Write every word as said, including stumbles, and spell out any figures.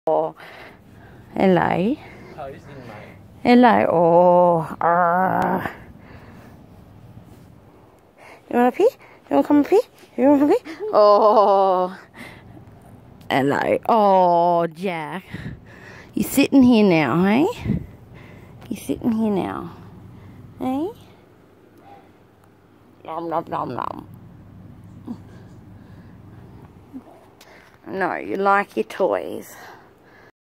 Oh, hello. Hello. Oh, argh. You want a pee? You want to come and pee? You want to pee? Oh, hello. Oh, Jack. You're sitting here now, hey? You're sitting here now, hey? Nom nom nom nom. No, you like your toys.